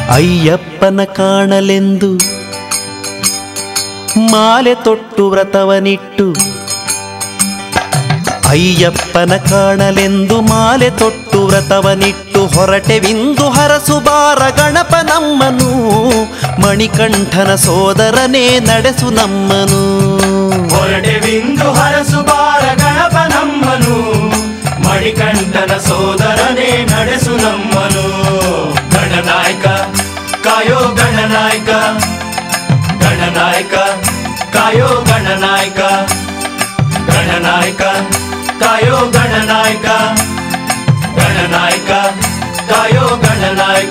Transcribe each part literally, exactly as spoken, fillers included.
ಅಯ್ಯಪ್ಪನ ಕಾಣಲೆಂದು ಮಾಲೆ ತೊಟ್ಟು ವ್ರತವನಿಟ್ಟು ಅಯ್ಯಪ್ಪನ ಕಾಣಲೆಂದು ಮಾಲೆ ತೊಟ್ಟು ವ್ರತವನಿಟ್ಟು ಹೊರಟೆವಿಂದು ಹರಸುಬಾರ ಗಣಪ ನಮ್ಮನು ಮಣಿಕಂಠನ ಸೋದರನೇ ನಡೆಸು ನಮ್ಮನು ಹೊರಟೆವಿಂದು ಹರಸುಬಾರ ಗಣಪ ನಮ್ಮನು ಮಣಿಕಂಠನ ಸೋದರನೇ ನಡೆಸು ನಮ್ಮನು ಗಣನಾಯಕ ಕಾಯೋ ಗಣನಾಯಕ ಗಣನಾಯಕ ಕಾಯೋ ಗಣನಾಯಕ ಗಣನಾಯಕ ಕಾಯೋ ಗಣನಾಯಕ ಗಣನಾಯಕ ಕಾಯೋ ಗಣನಾಯಕ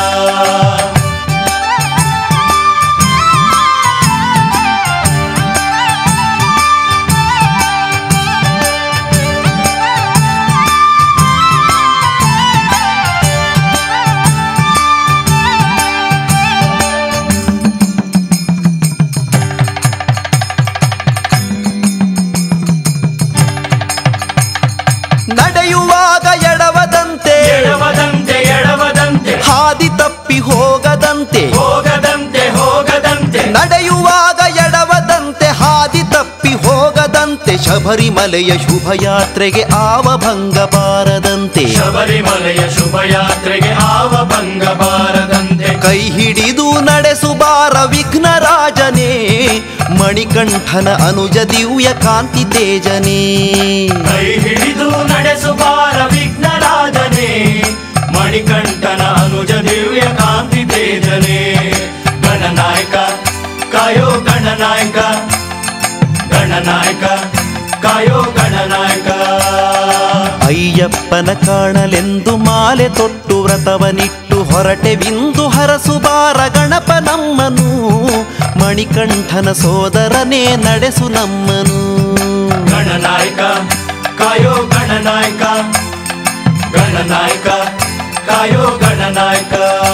ನಡೆಯುವಾಗ ಎಡವದಂತೆ ಎಡವದಂತೆ ಎಡವದಂತೆ ಹಾದಿ ತಪ್ಪಿ ಹೋಗದಂತೆ ಹೋಗದಂತೆ ಹೋಗದಂತೆ ನಡೆಯುವಾಗ ಎಡವದಂತೆ ಹಾದಿ ತಪ್ಪಿ ಹೋಗದಂತೆ ಶಬರಿಮಲೆಯ ಶುಭಯಾತ್ರೆಗೆ ಆವ ಭಂಗ ಬಾರದಂತೆ ಶಬರಿಮಲೆಯ ಶುಭಯಾತ್ರೆಗೆ ಆವ ಭಂಗ ಬಾರದಂತೆ ಕೈ ಹಿಡಿದು ನಡೆಸುಬಾರ ವಿಘ್ನರಾಜನೇ ಮಣಿಕಂಠನ ಅನುಜ ದಿವ್ಯ ಕಾಂತಿ ತೇಜನೇ ಕೈ ಹಿಡಿದು ನಡೆಸುಬಾರ ವಿಘ್ನರಾಜನೇ ಮಣಿಕಂಠನ ಅನುಜ ದಿವ್ಯ ಕಾಂತಿ ತೇಜನೇ ಗಣನಾಯಕ ಕಾಯೋ ಗಣನಾಯಕ ಗಣನಾಯಕ ಕಾಯೋ ಗಣನಾಯಕ ಅಯ್ಯಪ್ಪನ ಕಾಣಲೆಂದು ಮಾಲೆ ತೊಟ್ಟು ವ್ರತವನಿಟ್ಟು ಹೊರಟೆವಿಂದು ಹರಸುಬಾರ ಗಣಪ ನಮ್ಮನು ಮಣಿಕಂಠನ ಸೋದರನೇ ನಡೆಸು ನಮ್ಮನು ಗಣನಾಯಕ ಕಾಯೋ ಗಣನಾಯಕ ಗಣನಾಯಕ ಕಾಯೋ ಗಣನಾಯಕ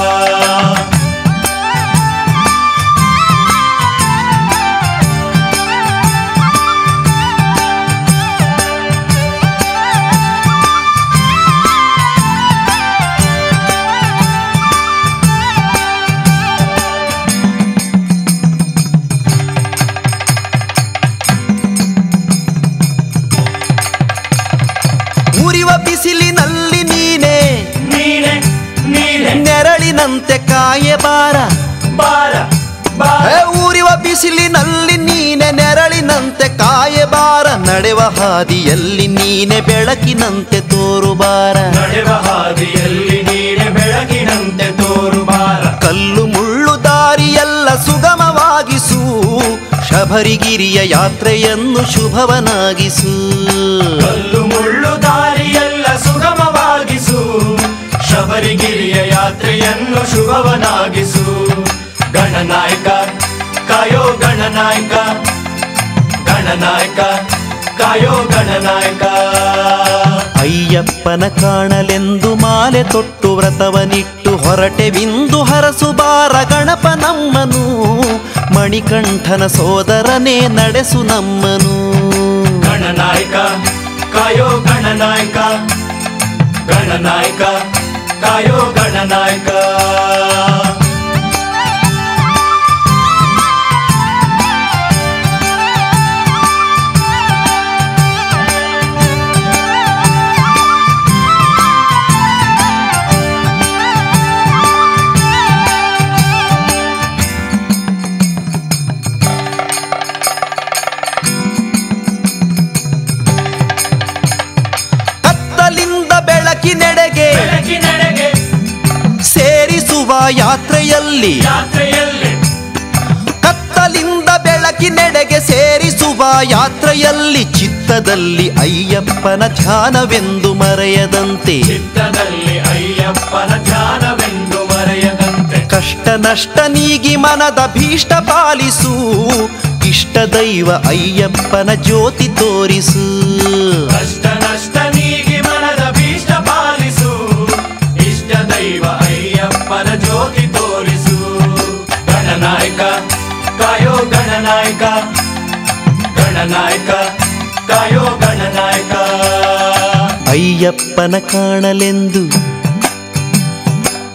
ಉರಿವ ಬಿಸಿಲಿನಲ್ಲಿ ನೀನೆ ನೀನೆ ನೀನೆ ನೆರಳಿನಂತೆ ಕಾಯೆ ಬಾರ ಬಾರ ಬಾರ ಏ ಊರಿವ ಬಿಸಿಲಿನಲ್ಲಿ ನೀನೆ ನೆರಳಿನಂತೆ ಕಾಯೆ ಬಾರ ನಡೆವ ಹಾದಿಯಲ್ಲಿ ನೀನೆ ಬೆಳಕಿನಂತೆ ತೋರುಬಾರ ನಡೆವ ಹಾದಿಯಲ್ಲಿ ನೀನೆ ಬೆಳಕಿನಂತೆ ತೋರುಬಾರ ಕಲ್ಲು ಮುಳ್ಳು ದಾರಿಯೆಲ್ಲ ಸುಗಮವಾಗಿಸು ಶಬರಿಗಿರಿಯ ಯಾತ್ರೆಯನ್ನು ಶುಭವನಾಗಿಸು ಕಲ್ಲು ಮುಳ್ಳು ದಾರಿಯೆಲ್ಲ ಸುಗಮವಾಗಿಸು ಶಬರಿಗಿರಿಯ ಯಾತ್ರೆಯನ್ನು ಶುಭವನಾಗಿಸು ಗಣನಾಯಕ ಕಾಯೋ ಗಣನಾಯಕ ಗಣನಾಯಕ ಕಾಯೋ ಗಣನಾಯಕ ಅಯ್ಯಪ್ಪನ ಕಾಣಲೆಂದು ಮಾಲೆ ತೊಟ್ಟು ವ್ರತವನಿಟ್ಟು ಹೊರಟೆವಿಂದು ಹರಸುಬಾರ ಗಣಪ ನಮ್ಮನು ಮಣಿಕಂಠನ ಸೋದರನೇ ನಡೆಸು ನಮ್ಮನು ಗಣನಾಯಕ ಕಾಯೋ ಗಣನಾಯಕ ಗಣನಾಯಕ ಕಾಯೋ ಗಣನಾಯಕ ಬೆಳಕಿನೆಡೆಗೆ ಬೆಳಕಿನೆಡೆಗೆ ಸೇರಿಸುವ ಯಾತ್ರೆಯಲ್ಲಿ ಯಾತ್ರೆಯಲ್ಲಿ ಕತ್ತಲಿಂದ ಬೆಳಕಿನೆಡೆಗೆ ಸೇರಿಸುವ ಯಾತ್ರೆಯಲ್ಲಿ ಚಿತ್ತದಲ್ಲಿ ಅಯ್ಯಪ್ಪನ ಧ್ಯಾನವೆಂದು ಮರೆಯದಂತೆ ಚಿತ್ತದಲ್ಲಿ ಅಯ್ಯಪ್ಪನ ಧ್ಯಾನವೆಂದು ಮರೆಯದಂತೆ ಕಷ್ಟ ನಷ್ಟ ನೀಗಿ ಮನದ ಭೀಷ್ಟ ಪಾಲಿಸು ಇಷ್ಟ ದೈವ ಅಯ್ಯಪ್ಪನ ಜ್ಯೋತಿ ತೋರಿಸು ಕಷ್ಟ ನಷ್ಟ ನೀಗಿ ಮನದ ಭೀಷ್ಟ ಪಾಲಿಸು ಇಷ್ಟ ದೈವ ಅಯ್ಯಪ್ಪನ ಜ್ಯೋತಿ ತೋರಿಸು ಗಣನಾಯಕ ಕಾಯೋ ಗಣನಾಯಕ ಗಣನಾಯಕ ಕಾಯೋ ಗಣನಾಯಕ ಅಯ್ಯಪ್ಪನ ಕಾಣಲೆಂದು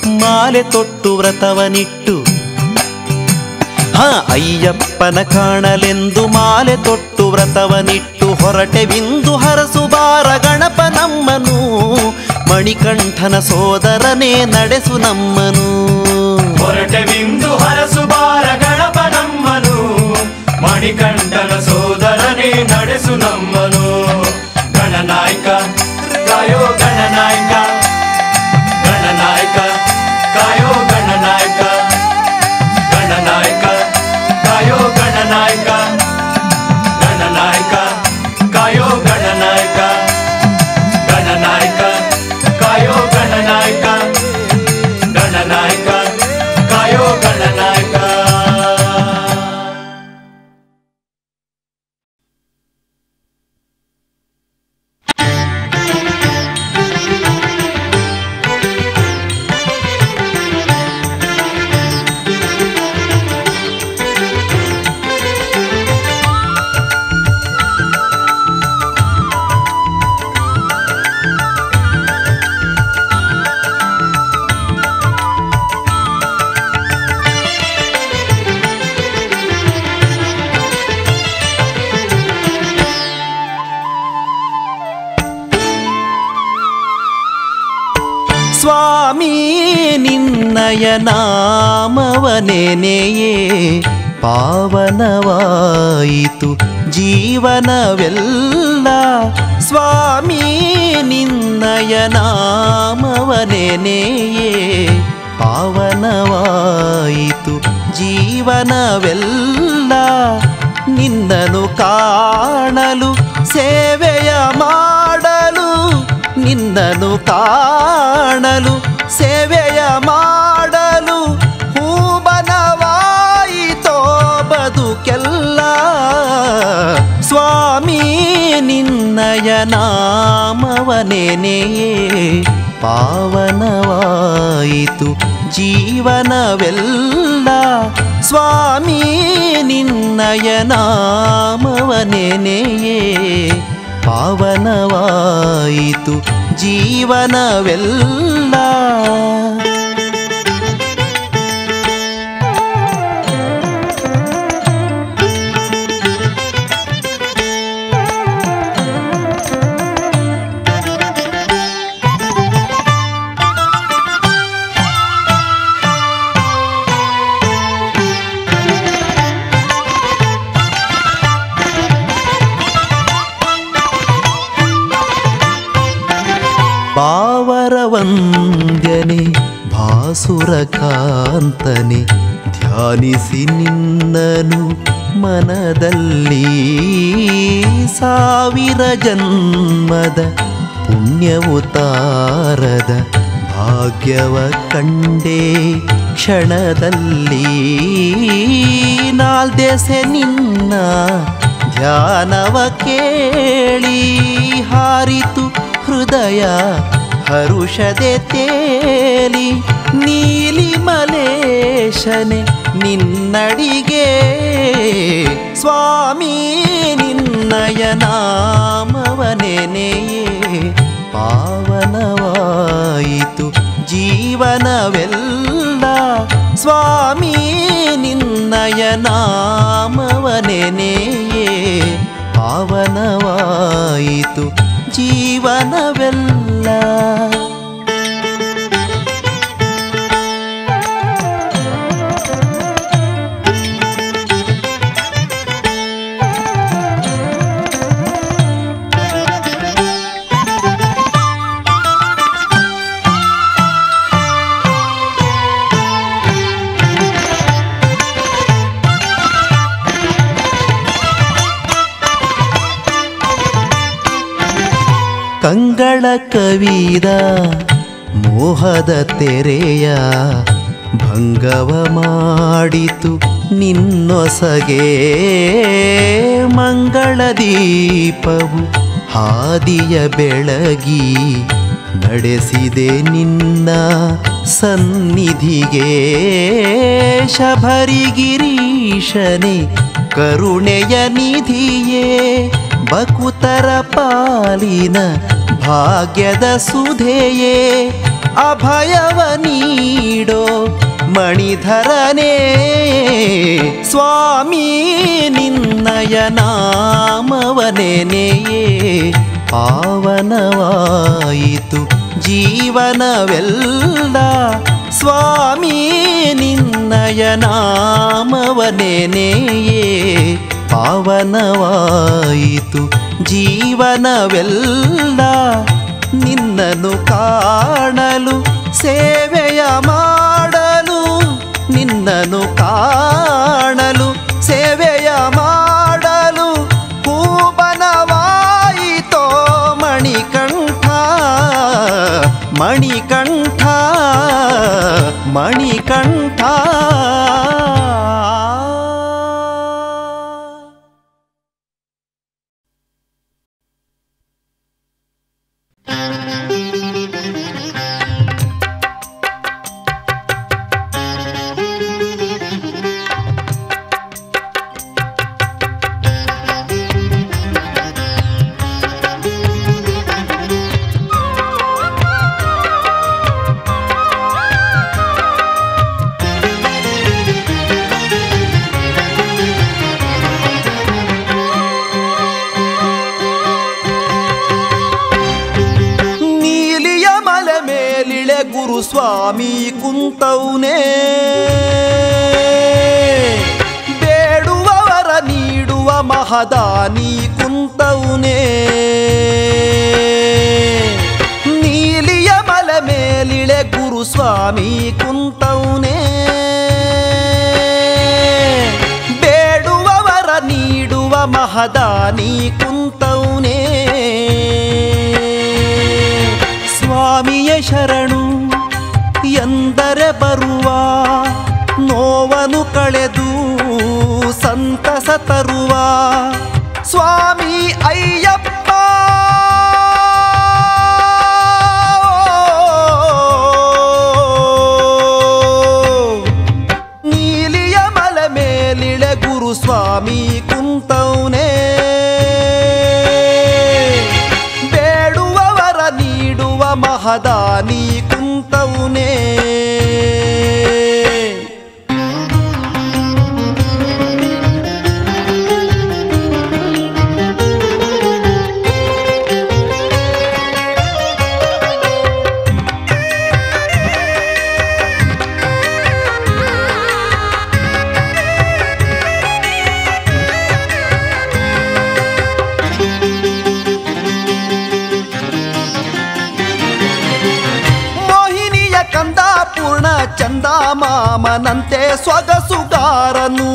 ಮಾಲೆ ತೊಟ್ಟು ವ್ರತವನಿಟ್ಟು ಹಾ ಅಯ್ಯಪ್ಪನ ಕಾಣಲೆಂದು ಮಾಲೆ ತೊಟ್ಟು ವ್ರತವನಿಟ್ಟು ಹೊರಟೆವಿಂದು ಹರಸುಬಾರ ಗಣಪ ನಮ್ಮನು ಮಣಿಕಂಠನ ಸೋದರನೇ ನಡೆಸು ನಮ್ಮನು ಹೊರಟೆವಿಂದು ಹರಸುಬಾರ ಗಣಪ ನಮ್ಮನು ಮಣಿಕಂಠನ ಸೋದರನೇ ನಡೆಸು ನಮ್ಮನು ಗಣನಾಯಕ ಕಾಯೋ ಗಣನಾಯಕ ಗಣನಾಯಕ ಕಾಯೋ ಗಣನಾಯಕ ಗಣನಾಯಕ ಕಾಯೋ ಗಣನಾಯಕ ಗಣನಾಯಕ ಕಾಯೋ ಗಣನಾಯಕ ಗಣನಾಯಕ ಕಾಯೋ ಗಣನಾಯಕ ಗಣನಾಯಕ ಕಾಯೋ ಗಣನಾಯಕ. ಸ್ವಾಮಿ ನಿನ್ನಯ ನಾಮವನೆನೆಯೇ ಪಾವನವಾಯಿತು ಜೀವನವೆಲ್ಲ ಸ್ವಾಮಿ ನಿನ್ನಯ ನಾಮವನೆನೆಯೇ ಪಾವನವಾಯಿತು ಜೀವನವೆಲ್ಲ ನಿನ್ನನು ಕಾಣಲು ಸೇವೆಯ ಮಾಡಲು ನಿನ್ನನು ಕಾಣಲು ಸೇವೆಯ ಮಾಡಲು ಹೂಬನವಾಯಿತೋ ಬದುಕೆಲ್ಲ ಸ್ವಾಮಿ ನಿನ್ನಯ ನಾಮವನೆನೆಯೇ ಪಾವನವಾಯಿತು ಜೀವನವೆಲ್ಲ ಸ್ವಾಮಿ ನಿನ್ನಯ ನಾಮವನೆನೆಯೇ ಪಾವನವಾಯಿತು ಜೀವನವೆಲ್ಲ. ಪಾವರವಂದ್ಯನೆ ಭಾಸುರಕಾಂತನೆ ಧ್ಯಾನಿಸಿ ನಿನ್ನನು ಮನದಲ್ಲಿ ಸಾವಿರ ಜನ್ಮದ ಪುಣ್ಯವು ತಾರದ ಭಾಗ್ಯವ ಕಂಡೇ ಕ್ಷಣದಲ್ಲಿ ನಾಲ್ದೆಸೆ ನಿನ್ನ ಧ್ಯಾನವ ಕೇಳಿ ಹಾರಿತು ಹೃದಯ ಹರುಷದೆ ತೇಲಿ ನೀಲಿ ಮಲೇಶನೆ ನಿನ್ನಡಿಗೆ ಸ್ವಾಮಿ ನಿನ್ನಯ ನಾಮವನೆನೆಯೇ ಪಾವನವಾಯಿತು ಜೀವನವೆಲ್ಲ ಸ್ವಾಮಿ ನಿನ್ನಯ ನಾಮವನೆನೆಯೇ ಪಾವನವಾಯಿತು ಜೀವನವೆಲ್ಲ. ಕಂಗಳ ಕವಿದ ಮೋಹದ ತೆರೆಯ ಭಂಗವ ಮಾಡಿತು ನಿನ್ನೊಸಗೆ ಮಂಗಳ ದೀಪವು ಹಾದಿಯ ಬೆಳಗಿ ನಡೆಸಿದೆ ನಿನ್ನ ಸನ್ನಿಧಿಗೆ ಶಬರಿಗಿರೀಶನೇ ಕರುಣೆಯ ನಿಧಿಯೇ ಬಕುತರ ಪಾಲಿನ ಭಾಗ್ಯದ ಸುಧೆಯೇ ಅಭಯವ ನೀಡಿ ನೀಡೋ ಮಣಿಧರನೇ ಸ್ವಾಮಿ ನಿನ್ನಯ ನಾಮವನೆನೆಯೇ ಪಾವನವಾಯಿತು ಜೀವನವೆಲ್ಲ ಸ್ವಾಮಿ ನಿನ್ನಯ ನಾಮವನೆನೆಯೇ ಪಾವನವಾಯಿತು ಜೀವನವೆಲ್ಲ ನಿನ್ನನ್ನು ಕಾಣಲು ಸೇವೆಯ ಮಾಡಲು ನಿನ್ನನ್ನು ಕಾಣಲು ಸೇವೆಯ ಮಾಡಲು ಹೂಬನವಾಯಿತೋ ಮಣಿಕಂಠ ಮಣಿಕಂಠ ಮಣಿಕಂಠ. ಸ್ವಾಮಿ ಕುಂತೌನೇ ಬೇಡುವವರ ನೀಡುವ ಮಹದಾನಿ ಕುಂತೌನೇ ನೀಲಿಯ ಮಲೆ ಮೇಲಿಳೆ ಗುರು ಸ್ವಾಮಿ ಕುಂತೌನೇ ಬೇಡುವವರ ನೀಡುವ ಮಹದಾನಿ ಕುಂತೌನೇ ಸ್ವಾಮಿಯ ಶರಣು ಎಂದರೆ ಬರುವ ನೋವನ್ನು ಕಳೆದು ಸಂತಸ ತರುವ ಸ್ವಾಮಿ ಅಯ್ಯಪ್ಪ ನೀಲಿಯ ಮಲೆ ಮೇಲಿಳೆ ಗುರು ಸ್ವಾಮಿ ಕುಂತೌನೇ ಬೇಡುವವರ ನೀಡುವ ಮಹದಾನಿ ಕುಂತೌನೇ ಚಂದ ಮಾಮನಂತೆ ಸೊಗಸುಗಾರನು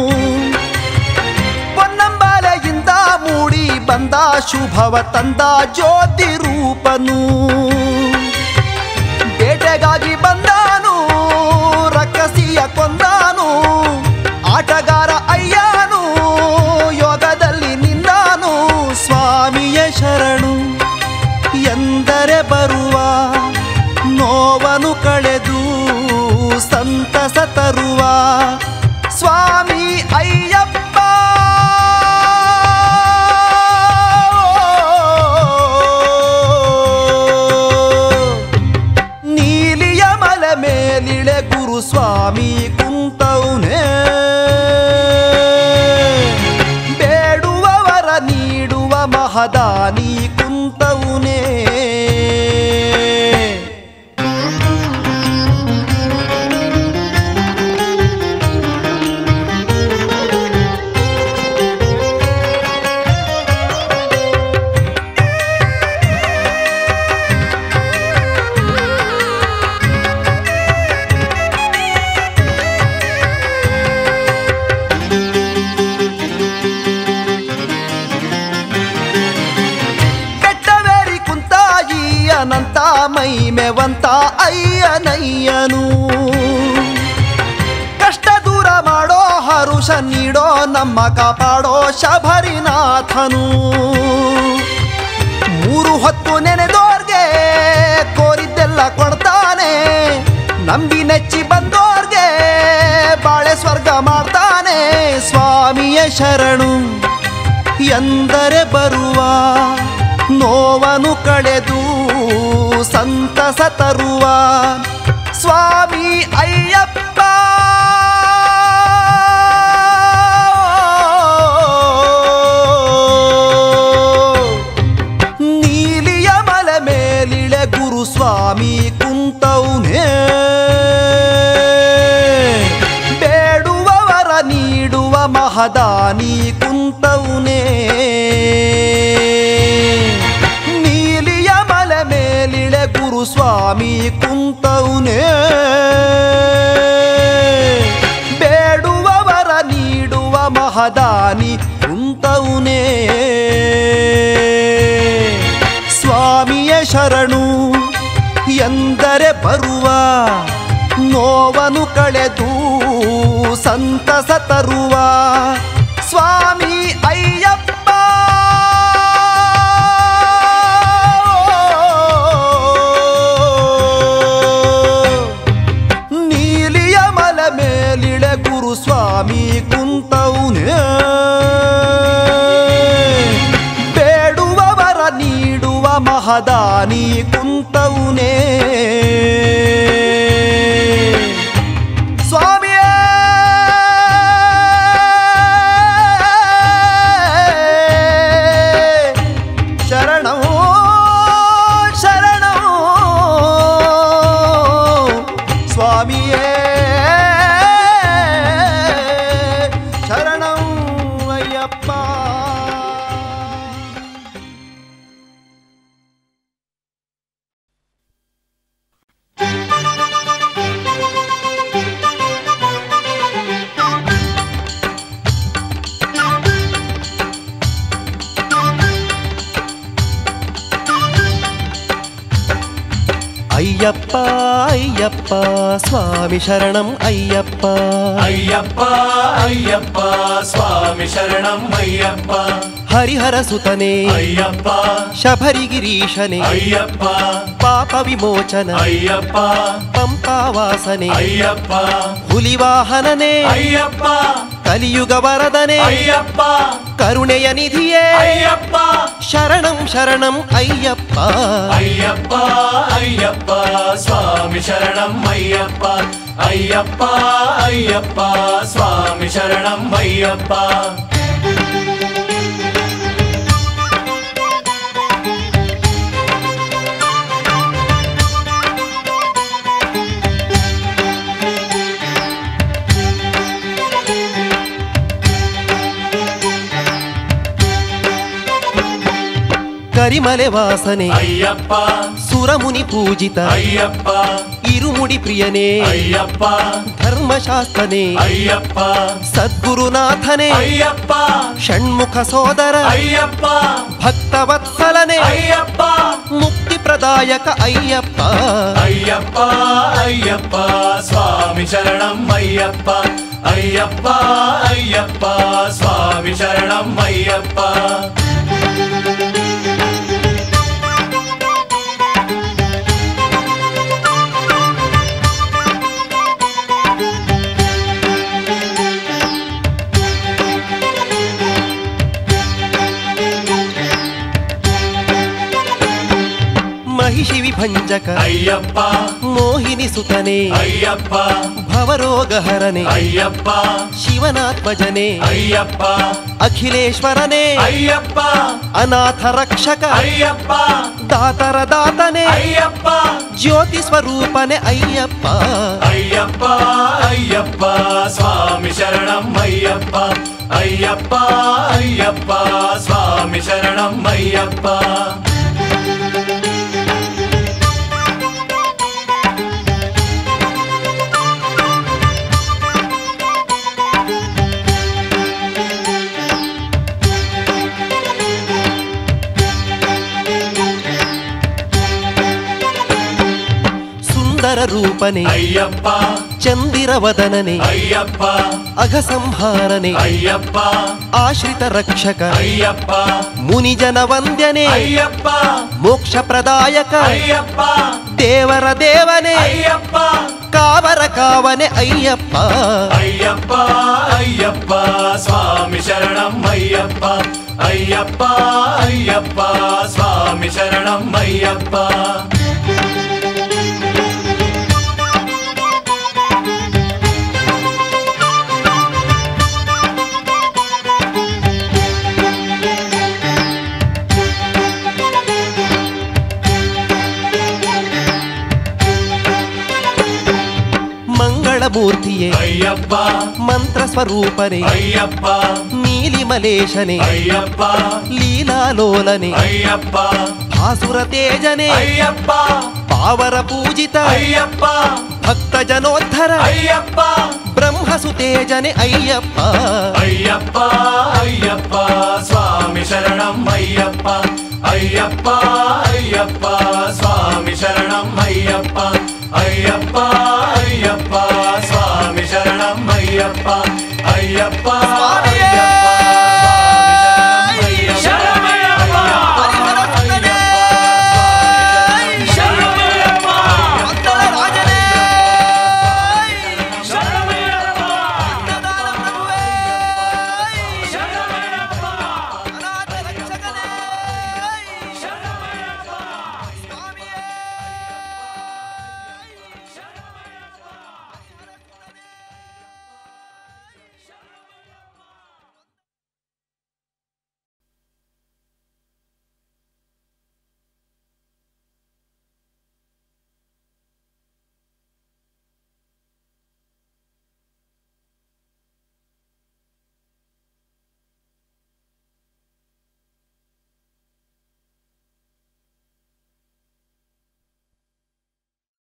ಪೊನ್ನಂಬಾಲೆಯಿಂದ ಮೂಡಿ ಬಂದ ಶುಭವ ತಂದ ಜ್ಯೋತಿ ರೂಪನು ಬೇಟೆಗಾಗಿ ಬಂದಾನು ರಕ್ಕಸಿಯ ಕೊಂದಾನು ಆಟಗಾರ ಅಯ್ಯನು ಯೋಗದಲ್ಲಿ ನಿಂದಾನು ಸ್ವಾಮಿಯ ಶರಣು ಎಂದರೆ ಬರುವ ನೋವನ್ನು ಕಳೆದು ಸಂತಸ ತರುವ ಸ್ವಾಮಿ ಅಯ್ಯಪ್ಪ ನೀಲಿಯ ಮಲೆ ಮೇಲಿಳೆ ಗುರು ಸ್ವಾಮಿ ಕುಂತೌನೇ ಬೇಡುವವರ ನೀಡುವ ಮಹದಾನಿ ಕುಂತೌನೇ ಅನಂತ ಮೈಮೆವಂತ ಅಯ್ಯನಯ್ಯನು ಕಷ್ಟ ದೂರ ಮಾಡೋ ಹರುಷ ನೀಡೋ ನಮ್ಮ ಕಾಪಾಡೋ ಶಬರಿನಾಥನು ಮೂರು ಹೊತ್ತು ನೆನೆದೋರ್ಗೆ ಕೋರಿದ್ದೆಲ್ಲ ಕೊಡ್ತಾನೆ ನಂಬಿ ನೆಚ್ಚಿ ಬಂದೋರ್ಗೆ ಬಾಳೆ ಸ್ವರ್ಗ ಮಾಡ್ತಾನೆ ಸ್ವಾಮಿಯ ಶರಣು ಎಂದರೆ ಬರುವ ನೋವನ್ನು ಕಳೆದು ಸಂತಸ ತರುವ ಸ್ವಾಮಿ ಅಯ್ಯಪ್ಪ ನೀಲಿಯ ಮಲೆ ಮೇಲಿಳೆ ಗುರು ಸ್ವಾಮಿ ಕುಂತೌನೇ ಬೇಡುವವರ ನೀಡುವ ಮಹದಾನಿ ಕುಂತೌನೇ ನೀಲಿಯ ಮಲೆ ಮೇಲಿಳೆ ಗುರು ಸ್ವಾಮಿ ಕುಂತೌನೇ ಬೇಡುವವರ ನೀಡುವ ಮಹದಾನಿ ಕುಂತೌನೇ ಸ್ವಾಮಿಯ ಶರಣು ಎಂದರೆ ಬರುವ ನೋವನು ಕಳೆದು ಸಂತಸ ತರುವ ಸ್ವಾಮಿ ಅಯ್ಯಪ್ಪ ನೀಲಿಯ ಮಲೆ ಮೇಲಿಳೆ ಗುರು ಸ್ವಾಮಿ ಕುಂತೌನೇ ಬೇಡುವವರ ನೀಡುವ ಮಹದಾನಿ ಕುಂತೌನೇ ಸ್ವಾಮಿಯೇ ಶರಣೋ ಶರಣೋ ಸ್ವಾಮಿಯೇ ಶರಣಂ ಅಯ್ಯಪ್ಪ ಅಯ್ಯಪ್ಪ ಅಯ್ಯಪ್ಪ ಸ್ವಾಮಿ ಶರಣಂ ಅಯ್ಯಪ್ಪ ಅಯ್ಯಪ್ಪ ಅಯ್ಯಪ್ಪ ಸ್ವಾಮಿ ಶರಣಂ ಅಯ್ಯಪ್ಪ ಹರಿಹರ ಸುತನೇ ಅಯ್ಯಪ್ಪ ಶಬರಿಗಿರೀಶನೇ ಅಯ್ಯಪ್ಪ ಪಾಪ ವಿಮೋಚನ ಅಯ್ಯಪ್ಪ ಪಂಪಾವಾಸನೆ ಅಯ್ಯಪ್ಪ ಹುಲಿವಾಹನನೇ ಅಯ್ಯಪ್ಪ ಕಲಿಯುಗ ವರದನೆ ಅಯ್ಯಪ್ಪ ಕರುಣೆಯ ನಿಧಿಯೇ ಅಯ್ಯಪ್ಪ ಶರಣಂ ಶರಣಂ ಅಯ್ಯಪ್ಪ ಅಯ್ಯಪ್ಪ ಅಯ್ಯಪ್ಪ ಸ್ವಾಮಿ ಶರಣಂ ಅಯ್ಯಪ್ಪ ಅಯ್ಯಪ್ಪ ಅಯ್ಯಪ್ಪ ಸ್ವಾಮಿ ಶರಣಂ ಅಯ್ಯಪ್ಪ ಕರಿಮಲೆ ವಾಸನೆ ಅಯ್ಯಪ್ಪ ಸುರಮುನಿ ಪೂಜಿತ ಅಯ್ಯಪ್ಪ ಇರುಮುಡಿ ಪ್ರಿಯನೇ ಅಯ್ಯಪ್ಪ ಧರ್ಮಶಾಸ್ತ್ರನೇ ಅಯ್ಯಪ್ಪ ಸದ್ಗುರುನಾಥನೇ ಅಯ್ಯಪ್ಪ ಷಣ್ಮುಖ ಸೋದರ ಅಯ್ಯಪ್ಪ ಭಕ್ತವತ್ಸಲನೇ ಅಯ್ಯಪ್ಪ ಮುಕ್ತಿ ಪ್ರದಾಯಕ ಅಯ್ಯಪ್ಪ ಅಯ್ಯಪ್ಪ ಅಯ್ಯಪ್ಪ ಸ್ವಾಮಿ ಶರಣಂ ಅಯ್ಯಪ್ಪ ಅಯ್ಯಪ್ಪ ಅಯ್ಯಪ್ಪ ಸ್ವಾಮಿ ಶರಣಂ ಅಯ್ಯಪ್ಪ ಮಹಿಷಿ ವಿಭಂಜಕ ಅಯ್ಯಪ್ಪ ಮೋಹಿನಿ ಸುತನೇ ಅಯ್ಯಪ್ಪ ಭವರೋಗಹರನೆ ಅಯ್ಯಪ್ಪ ಶಿವನಾತ್ಮಜನೇ ಅಯ್ಯಪ್ಪ ಅಖಿಲೇಶ್ವರನೇ ಅಯ್ಯಪ್ಪ ಅನಾಥ ರಕ್ಷಕ ಅಯ್ಯಪ್ಪ ದಾತರ ದಾತನೇ ಅಯ್ಯಪ್ಪ ಜ್ಯೋತಿ ಸ್ವರೂಪನೆ ಅಯ್ಯಪ್ಪ ಅಯ್ಯಪ್ಪ ಅಯ್ಯಪ್ಪ ಸ್ವಾಮಿ ಶರಣಂ ಅಯ್ಯಪ್ಪ ಅಯ್ಯಪ್ಪ ಅಯ್ಯಪ್ಪ ಸ್ವಾಮಿ ಶರಣಂ ಅಯ್ಯಪ್ಪ ಸುಂದರ ರೂಪನೆ ಅಯ್ಯಪ್ಪ ಚಂದಿರ ವದನನೆ ಅಯ್ಯಪ್ಪ ಅಘಸಂಹಾರನೆ ಅಯ್ಯಪ್ಪ ಆಶ್ರಿತ ರಕ್ಷಕ ಅಯ್ಯಪ್ಪ ಮುನಿಜನ ವಂದ್ಯನೆ ಅಯ್ಯಪ್ಪ ಮೋಕ್ಷ ಪ್ರದಾಯಕ ಅಯ್ಯಪ್ಪ ದೇವರ ದೇವನೇ ಅಯ್ಯಪ್ಪ ಕಾವರ ಕಾವನೆ ಅಯ್ಯಪ್ಪ ಅಯ್ಯಪ್ಪ ಅಯ್ಯಪ್ಪ ಸ್ವಾಮಿ ಶರಣಂ ಅಯ್ಯಪ್ಪ ಅಯ್ಯಪ್ಪ ಅಯ್ಯಪ್ಪ ಸ್ವಾಮಿ ಶರಣಂ ಅಯ್ಯಪ್ಪ ಮಂಗಳಮೂರ್ತಿಯೇ ಅಯ್ಯಪ್ಪ ಮಂತ್ರ ಸ್ವರೂಪನೇ ಅಯ್ಯಪ್ಪ ನೀಲಿಮಲೇಶನೇ ಅಯ್ಯಪ್ಪ ಲೀಲಾಲೋಲನೆ ಅಯ್ಯಪ್ಪ ಆಸುರ ತೇಜನೆ ಅಯ್ಯಪ್ಪ ಪಾವರ ಪೂಜಿತ ಅಯ್ಯಪ್ಪ ಭಕ್ತ ಜನೋದ್ಧರ ಅಯ್ಯಪ್ಪ ಬ್ರಹ್ಮಸುತೇಜನೆ ಅಯ್ಯಪ್ಪ ಅಯ್ಯಪ್ಪ ಅಯ್ಯಪ್ಪ ಸ್ವಾಮಿ ಶರಣಂ ಅಯ್ಯಪ್ಪ ಅಯ್ಯಪ್ಪ ಅಯ್ಯಪ್ಪ ಸ್ವಾಮಿ ಶರಣಂ ಅಯ್ಯಪ್ಪ ಅಯ್ಯಪ್ಪ